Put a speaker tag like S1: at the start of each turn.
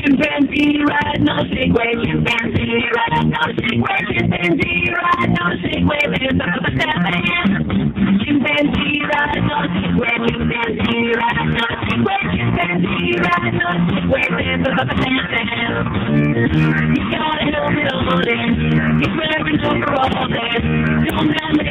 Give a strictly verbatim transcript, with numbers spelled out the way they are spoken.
S1: Chimpanzee ride no Segway, chimpanzee ride no Segway, chimpanzee ride no Segway, there's a seven. Chimpanzee ride no Segway, chimpanzee ride no Segway, chimpanzee ride no Segway, there's a seven. He's got a helmet on it, he's wearing overalls, don't